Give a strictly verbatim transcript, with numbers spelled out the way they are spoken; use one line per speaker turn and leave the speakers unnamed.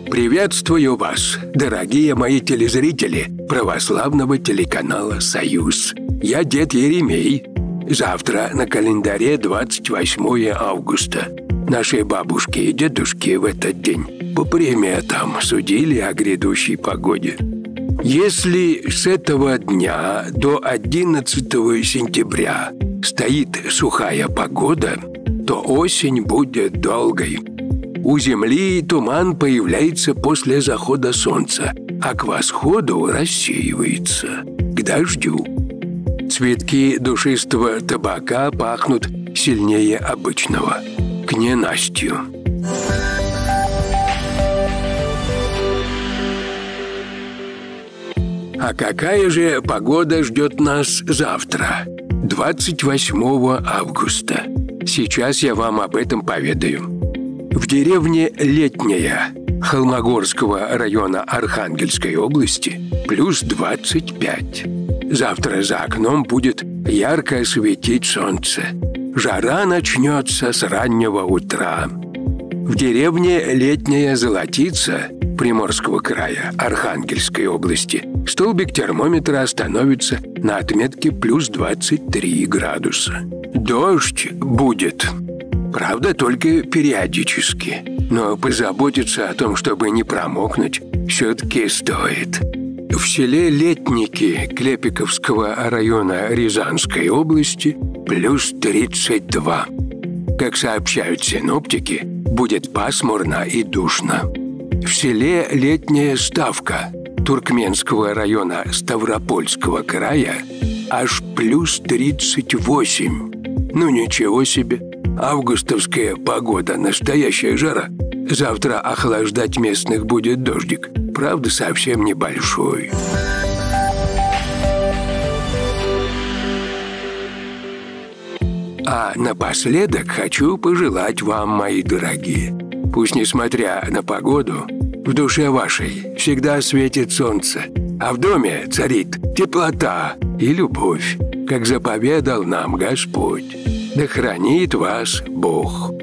Приветствую вас, дорогие мои телезрители православного телеканала «Союз». Я дед Еремей. Завтра на календаре двадцать восьмое августа. Наши бабушки и дедушки в этот день по приметам судили о грядущей погоде. Если с этого дня до одиннадцатого сентября стоит сухая погода, то осень будет долгой. У Земли туман появляется после захода солнца, а к восходу рассеивается, к дождю. Цветки душистого табака пахнут сильнее обычного, к ненастью. А какая же погода ждет нас завтра, двадцать восьмого августа? Сейчас я вам об этом поведаю. В деревне Летняя Холмогорского района Архангельской области плюс двадцать пять. Завтра за окном будет ярко светить солнце. Жара начнется с раннего утра. В деревне Летняя Золотица Приморского края Архангельской области столбик термометра остановится на отметке плюс двадцать три градуса. Дождь будет. Правда, только периодически. Но позаботиться о том, чтобы не промокнуть, все-таки стоит. В селе Летники Клепиковского района Рязанской области плюс тридцать два. Как сообщают синоптики, будет пасмурно и душно. В селе Летняя Ставка Туркменского района Ставропольского края аж плюс тридцать восемь. Ну ничего себе! Августовская погода, настоящая жара. Завтра охлаждать местных будет дождик. Правда, совсем небольшой. А напоследок хочу пожелать вам, мои дорогие, пусть, несмотря на погоду, в душе вашей всегда светит солнце, а в доме царит теплота и любовь, как заповедал нам Господь. Да хранит вас Бог.